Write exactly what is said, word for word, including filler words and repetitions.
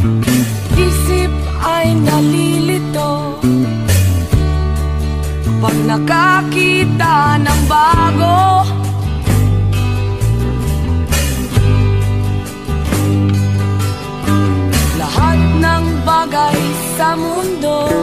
Isip ay nalilito pag nakakita ng bago. Lahat ng bagay sa mundo